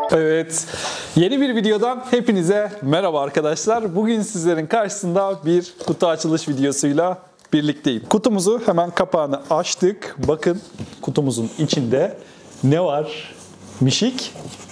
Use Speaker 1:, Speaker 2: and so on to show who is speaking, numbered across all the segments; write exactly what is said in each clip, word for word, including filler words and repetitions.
Speaker 1: Evet, yeni bir videodan hepinize merhaba arkadaşlar. Bugün sizlerin karşısında bir kutu açılış videosuyla birlikteyim. Kutumuzu hemen kapağını açtık. Bakın kutumuzun içinde ne var? Mişik.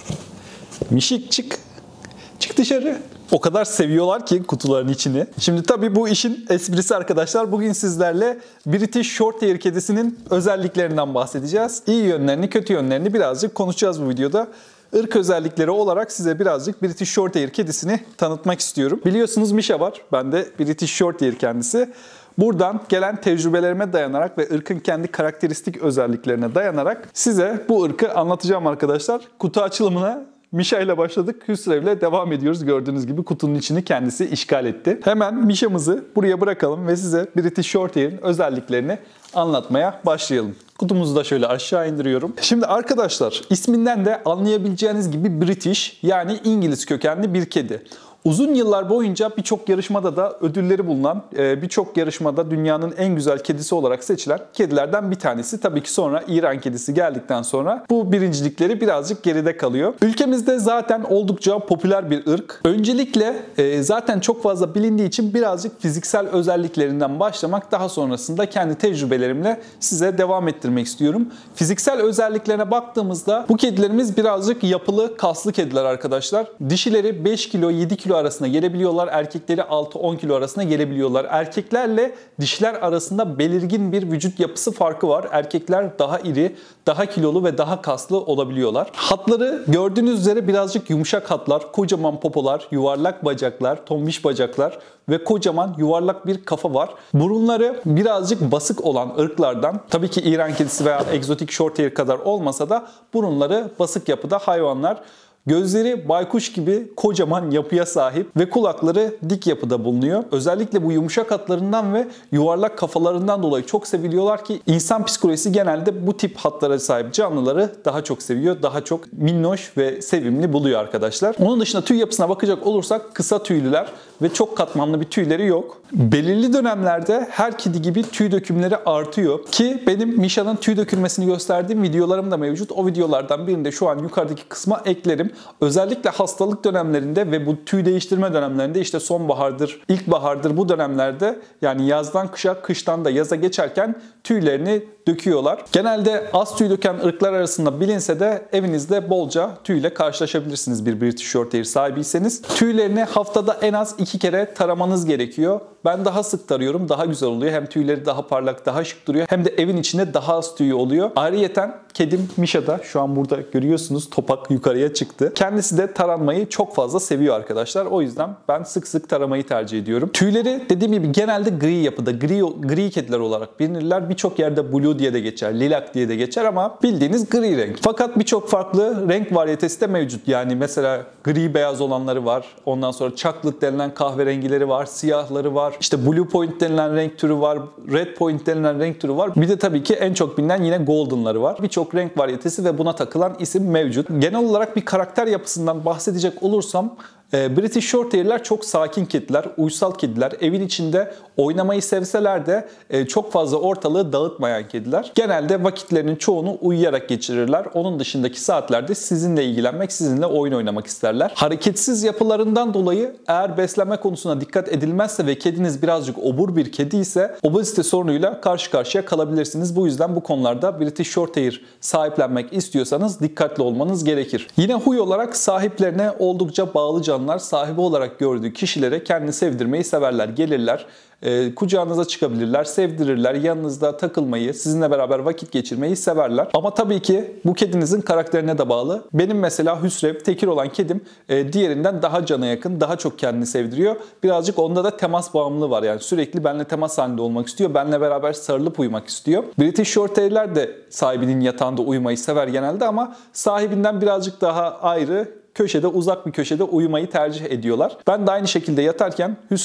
Speaker 1: Mişik çık. Çık dışarı. O kadar seviyorlar ki kutuların içini. Şimdi tabii bu işin esprisi arkadaşlar. Bugün sizlerle British Shorthair kedisinin özelliklerinden bahsedeceğiz. İyi yönlerini, kötü yönlerini birazcık konuşacağız bu videoda. Irk özellikleri olarak size birazcık British Shorthair kedisini tanıtmak istiyorum. Biliyorsunuz Misha var. Ben de British Shorthair kendisi. Buradan gelen tecrübelerime dayanarak ve ırkın kendi karakteristik özelliklerine dayanarak size bu ırkı anlatacağım arkadaşlar. Kutu açılımına Misha ile başladık. Hüsrev ile devam ediyoruz. Gördüğünüz gibi kutunun içini kendisi işgal etti. Hemen Misha'mızı buraya bırakalım ve size British Shorthair'in özelliklerini anlatmaya başlayalım. Kutumuzu da şöyle aşağı indiriyorum. Şimdi arkadaşlar isminden de anlayabileceğiniz gibi British yani İngiliz kökenli bir kedi. Uzun yıllar boyunca birçok yarışmada da ödülleri bulunan, birçok yarışmada dünyanın en güzel kedisi olarak seçilen kedilerden bir tanesi. Tabii ki sonra İran kedisi geldikten sonra bu birincilikleri birazcık geride kalıyor. Ülkemizde zaten oldukça popüler bir ırk. Öncelikle zaten çok fazla bilindiği için birazcık fiziksel özelliklerinden başlamak, daha sonrasında kendi tecrübelerimle size devam ettirmek istiyorum. Fiziksel özelliklerine baktığımızda bu kedilerimiz birazcık yapılı, kaslı kediler arkadaşlar. Dişileri beş kilo yedi kilo arasında gelebiliyorlar. Erkekleri altı on kilo arasında gelebiliyorlar. Erkeklerle dişiler arasında belirgin bir vücut yapısı farkı var. Erkekler daha iri, daha kilolu ve daha kaslı olabiliyorlar. Hatları gördüğünüz üzere birazcık yumuşak hatlar, kocaman popolar, yuvarlak bacaklar, tombiş bacaklar ve kocaman yuvarlak bir kafa var. Burunları birazcık basık olan ırklardan, tabii ki İran kedisi veya egzotik shorthair kadar olmasa da burunları basık yapıda hayvanlar. Gözleri baykuş gibi kocaman yapıya sahip ve kulakları dik yapıda bulunuyor. Özellikle bu yumuşak hatlarından ve yuvarlak kafalarından dolayı çok seviliyorlar ki insan psikolojisi genelde bu tip hatlara sahip canlıları daha çok seviyor. Daha çok minnoş ve sevimli buluyor arkadaşlar. Onun dışında tüy yapısına bakacak olursak kısa tüylüler ve çok katmanlı bir tüyleri yok. Belirli dönemlerde her kedi gibi tüy dökümleri artıyor ki benim Misha'nın tüy dökülmesini gösterdiğim videolarım da mevcut. O videolardan birini de şu an yukarıdaki kısma eklerim. Özellikle hastalık dönemlerinde ve bu tüy değiştirme dönemlerinde, işte sonbahardır, ilkbahardır, bu dönemlerde yani yazdan kışa, kıştan da yaza geçerken tüylerini döküyorlar. Genelde az tüy döken ırklar arasında bilinse de evinizde bolca tüyle karşılaşabilirsiniz bir British Shorthair sahibiyseniz. Tüylerini haftada en az iki kere taramanız gerekiyor. Ben daha sık tarıyorum, daha güzel oluyor. Hem tüyleri daha parlak, daha şık duruyor. Hem de evin içinde daha az tüy oluyor. Ayrıyeten kedim Misha da şu an burada görüyorsunuz topak yukarıya çıktı. Kendisi de taranmayı çok fazla seviyor arkadaşlar. O yüzden ben sık sık taramayı tercih ediyorum. Tüyleri dediğim gibi genelde gri yapıda, gri, gri kediler olarak bilinirler. Birçok yerde blue diye de geçer, lilac diye de geçer ama bildiğiniz gri renk. Fakat birçok farklı renk varyetesi de mevcut. Yani mesela gri beyaz olanları var. Ondan sonra chocolate denilen kahverengileri var, siyahları var. İşte blue point denilen renk türü var, red point denilen renk türü var. Bir de tabii ki en çok bilinen yine golden'ları var. Birçok renk varyetesi ve buna takılan isim mevcut. Genel olarak bir karakter yapısından bahsedecek olursam British Shorthair'ler çok sakin kediler, uysal kediler. Evin içinde oynamayı sevseler de çok fazla ortalığı dağıtmayan kediler. Genelde vakitlerinin çoğunu uyuyarak geçirirler. Onun dışındaki saatlerde sizinle ilgilenmek, sizinle oyun oynamak isterler. Hareketsiz yapılarından dolayı eğer beslenme konusuna dikkat edilmezse ve kediniz birazcık obur bir kedi ise obezite sorunuyla karşı karşıya kalabilirsiniz. Bu yüzden bu konularda British Shorthair sahiplenmek istiyorsanız dikkatli olmanız gerekir. Yine huy olarak sahiplerine oldukça bağlı canlılar. Sahibi olarak gördüğü kişilere kendini sevdirmeyi severler, gelirler, e, kucağınıza çıkabilirler, sevdirirler, yanınızda takılmayı, sizinle beraber vakit geçirmeyi severler. Ama tabii ki bu kedinizin karakterine de bağlı. Benim mesela Hüsrev, tekir olan kedim e, diğerinden daha cana yakın, daha çok kendini sevdiriyor. Birazcık onda da temas bağımlılığı var, yani sürekli benimle temas halinde olmak istiyor, benimle beraber sarılıp uyumak istiyor. British Shorthair'ler de sahibinin yatağında uyumayı sever genelde ama sahibinden birazcık daha ayrı, köşede, uzak bir köşede uyumayı tercih ediyorlar. Ben de aynı şekilde yatarken Hüsrev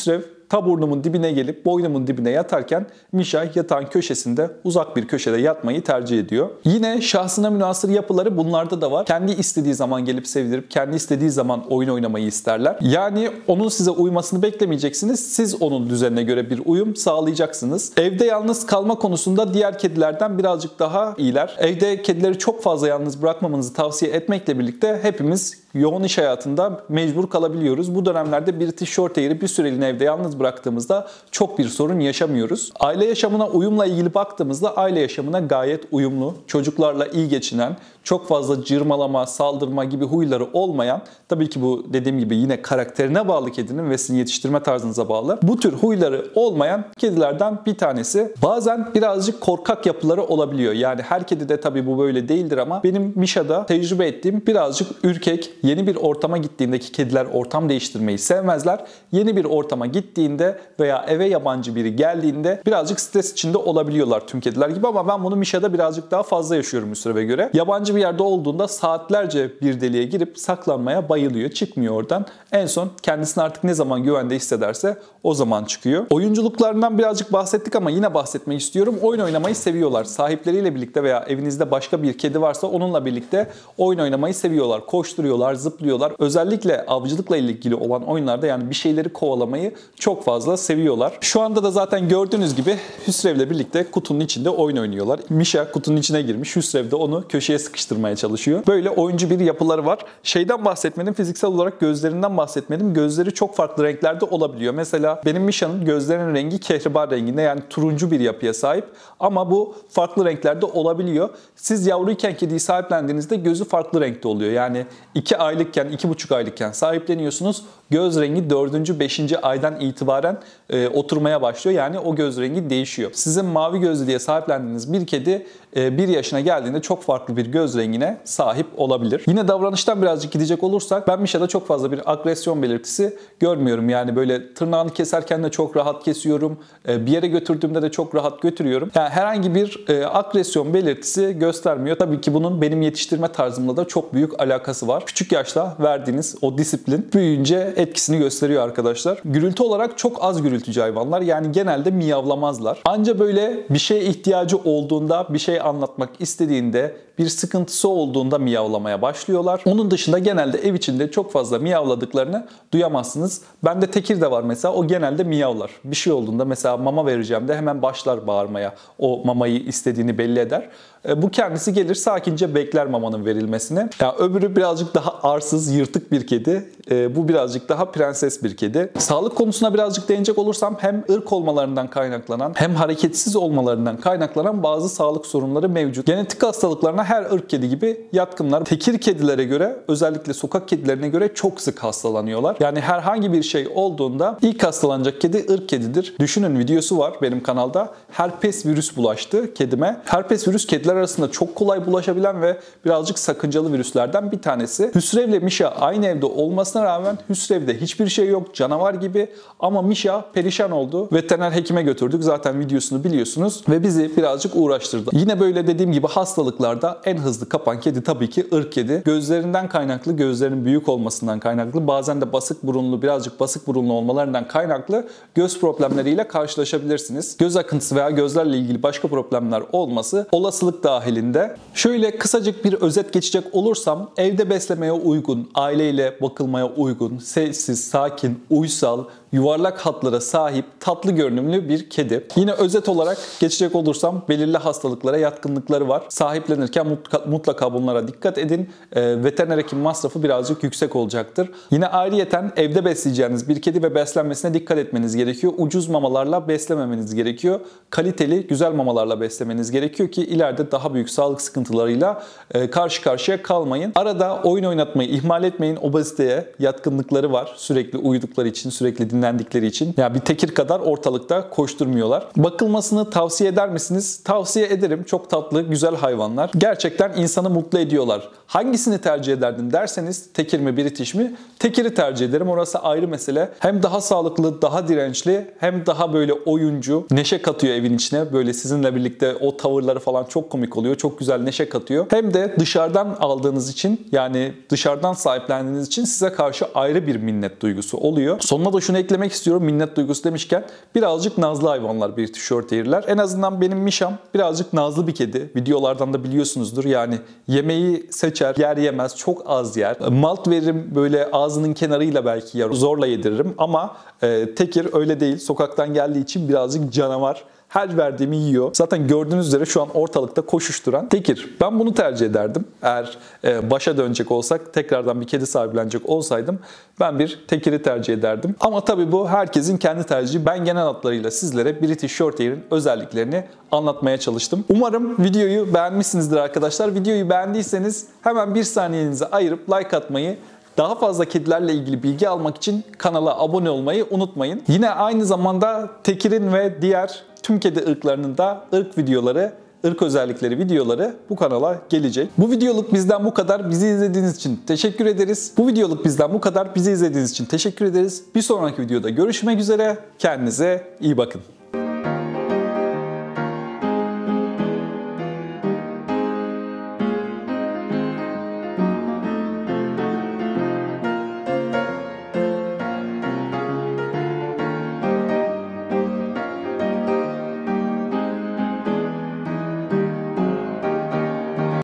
Speaker 1: ta burnumun dibine gelip boynumun dibine yatarken Misha yatağın köşesinde uzak bir köşede yatmayı tercih ediyor. Yine şahsına münhasır yapıları bunlarda da var. Kendi istediği zaman gelip sevdirip kendi istediği zaman oyun oynamayı isterler. Yani onun size uymasını beklemeyeceksiniz. Siz onun düzenine göre bir uyum sağlayacaksınız. Evde yalnız kalma konusunda diğer kedilerden birazcık daha iyiler. Evde kedileri çok fazla yalnız bırakmamanızı tavsiye etmekle birlikte hepimiz yoğun iş hayatında mecbur kalabiliyoruz. Bu dönemlerde British Shorthair'i bir süreliğine evde yalnız bıraktığımızda çok bir sorun yaşamıyoruz. Aile yaşamına uyumla ilgili baktığımızda aile yaşamına gayet uyumlu, çocuklarla iyi geçinen, çok fazla cırmalama, saldırma gibi huyları olmayan, tabii ki bu dediğim gibi yine karakterine bağlı kedinin ve sizin yetiştirme tarzınıza bağlı. Bu tür huyları olmayan kedilerden bir tanesi. Bazen birazcık korkak yapıları olabiliyor. Yani her kedide tabii bu böyle değildir ama benim Misha'da tecrübe ettiğim birazcık ürkek, yeni bir ortama gittiğindeki kediler ortam değiştirmeyi sevmezler. Yeni bir ortama gittiğinde veya eve yabancı biri geldiğinde birazcık stres içinde olabiliyorlar tüm kediler gibi ama ben bunu Misha'da birazcık daha fazla yaşıyorum Müsrev'e göre. Yabancı bir yerde olduğunda saatlerce bir deliğe girip saklanmaya bayılıyor. Çıkmıyor oradan. En son kendisini artık ne zaman güvende hissederse o zaman çıkıyor. Oyunculuklarından birazcık bahsettik ama yine bahsetmek istiyorum. Oyun oynamayı seviyorlar. Sahipleriyle birlikte veya evinizde başka bir kedi varsa onunla birlikte oyun oynamayı seviyorlar. Koşturuyorlar, zıplıyorlar. Özellikle avcılıkla ilgili olan oyunlarda yani bir şeyleri kovalamayı çok fazla seviyorlar. Şu anda da zaten gördüğünüz gibi Hüsrev'le birlikte kutunun içinde oyun oynuyorlar. Misha kutunun içine girmiş. Hüsrev de onu köşeye sıkıştırmaya çalışıyor. Böyle oyuncu bir yapıları var. Şeyden bahsetmedim, fiziksel olarak gözlerinden bahsetmedim. Gözleri çok farklı renklerde olabiliyor. Mesela benim Misha'nın gözlerinin rengi kehribar renginde, yani turuncu bir yapıya sahip. Ama bu farklı renklerde olabiliyor. Siz yavruyken kediyi sahiplendiğinizde gözü farklı renkte oluyor. Yani iki aylıkken, iki buçuk aylıkken sahipleniyorsunuz. Göz rengi dördüncü beşinci aydan itibaren e, oturmaya başlıyor. Yani o göz rengi değişiyor. Sizin mavi gözlü diye sahiplendiğiniz bir kedi e, bir yaşına geldiğinde çok farklı bir göz rengine sahip olabilir. Yine davranıştan birazcık gidecek olursak ben Misha'da çok fazla bir agresyon belirtisi görmüyorum. Yani böyle tırnağını keserken de çok rahat kesiyorum. E, bir yere götürdüğümde de çok rahat götürüyorum. Yani herhangi bir e, agresyon belirtisi göstermiyor. Tabii ki bunun benim yetiştirme tarzımla da çok büyük alakası var. Küçük yaşta verdiğiniz o disiplin büyüyünce etkisini gösteriyor arkadaşlar. Gürültü olarak çok az gürültücü hayvanlar. Yani genelde miyavlamazlar. Anca böyle bir şeye ihtiyacı olduğunda, bir şey anlatmak istediğinde, bir sıkıntısı olduğunda miyavlamaya başlıyorlar. Onun dışında genelde ev içinde çok fazla miyavladıklarını duyamazsınız. Bende tekir de var mesela, o genelde miyavlar. Bir şey olduğunda mesela mama vereceğim de hemen başlar bağırmaya. O mamayı istediğini belli eder. Bu kendisi gelir sakince bekler mamanın verilmesini. Yani öbürü birazcık daha arsız, yırtık bir kedi. Bu birazcık daha prenses bir kedi. Sağlık konusuna birazcık değinecek olursam hem ırk olmalarından kaynaklanan hem hareketsiz olmalarından kaynaklanan bazı sağlık sorunları mevcut. Genetik hastalıklarına her ırk kedi gibi yatkınlar. Tekir kedilere göre, özellikle sokak kedilerine göre çok sık hastalanıyorlar. Yani herhangi bir şey olduğunda ilk hastalanacak kedi ırk kedidir. Düşünün, videosu var benim kanalda. Herpes virüs bulaştı kedime. Herpes virüs kediler arasında çok kolay bulaşabilen ve birazcık sakıncalı virüslerden bir tanesi. Hüsrev ile Misha aynı evde olmasına rağmen Hüsrev'de hiçbir şey yok, canavar gibi, ama Misha perişan oldu. Veteriner hekime götürdük. Zaten videosunu biliyorsunuz ve bizi birazcık uğraştırdı. Yine böyle dediğim gibi hastalıklarda en hızlı kapan kedi tabii ki ırk kedi. Gözlerinden kaynaklı, gözlerinin büyük olmasından kaynaklı, bazen de basık burunlu, birazcık basık burunlu olmalarından kaynaklı göz problemleriyle karşılaşabilirsiniz. Göz akıntısı veya gözlerle ilgili başka problemler olması olasılık dahilinde. Şöyle kısacık bir özet geçecek olursam, evde beslemeye uygun, aileyle bakılmaya uygun, sessiz, sakin, uysal, yuvarlak hatlara sahip, tatlı görünümlü bir kedi. Yine özet olarak geçecek olursam belirli hastalıklara yatkınlıkları var. Sahiplenirken mutlaka bunlara dikkat edin. E, veteriner hekim masrafı birazcık yüksek olacaktır. Yine ayrıyeten evde besleyeceğiniz bir kedi ve beslenmesine dikkat etmeniz gerekiyor. Ucuz mamalarla beslememeniz gerekiyor. Kaliteli, güzel mamalarla beslemeniz gerekiyor ki ileride daha büyük sağlık sıkıntılarıyla e, karşı karşıya kalmayın. Arada oyun oynatmayı ihmal etmeyin. Obeziteye yatkınlıkları var. Sürekli uyudukları için, sürekli dinlendikleri için. Ya yani bir tekir kadar ortalıkta koşturmuyorlar. Bakılmasını tavsiye eder misiniz? Tavsiye ederim. Çok tatlı, güzel hayvanlar. Gerçekten insanı mutlu ediyorlar. Hangisini tercih ederdin derseniz, tekir mi, British mi? Tekiri tercih ederim. Orası ayrı mesele. Hem daha sağlıklı, daha dirençli, hem daha böyle oyuncu. Neşe katıyor evin içine. Böyle sizinle birlikte o tavırları falan çok komik oluyor. Çok güzel neşe katıyor. Hem de dışarıdan aldığınız için, yani dışarıdan sahiplendiğiniz için size karşı ayrı bir minnet duygusu oluyor. Sonuna da şunu eklemek istiyorum, minnet duygusu demişken birazcık nazlı hayvanlar British Shorthair'ler. En azından benim Mişam birazcık nazlı bir kedi. Videolardan da biliyorsunuzdur yani yemeği seçer, yer yemez, çok az yer. Malt veririm böyle ağzının kenarıyla belki yer, zorla yediririm ama e, Tekir öyle değil. Sokaktan geldiği için birazcık canavar. Her verdiğimi yiyor. Zaten gördüğünüz üzere şu an ortalıkta koşuşturan Tekir. Ben bunu tercih ederdim. Eğer e, başa dönecek olsak, tekrardan bir kedi sahiplenecek olsaydım ben bir Tekir'i tercih ederdim. Ama tabii bu herkesin kendi tercihi. Ben genel hatlarıyla sizlere British Shorthair'in özelliklerini anlatmaya çalıştım. Umarım videoyu beğenmişsinizdir arkadaşlar. Videoyu beğendiyseniz hemen bir saniyenizi ayırıp like atmayı, daha fazla kedilerle ilgili bilgi almak için kanala abone olmayı unutmayın. Yine aynı zamanda Tekir'in ve diğer tüm kedi ırklarının da ırk videoları, ırk özellikleri videoları bu kanala gelecek. Bu videoluk bizden bu kadar. Bizi izlediğiniz için teşekkür ederiz. Bu videoluk bizden bu kadar. Bizi izlediğiniz için teşekkür ederiz. Bir sonraki videoda görüşmek üzere. Kendinize iyi bakın.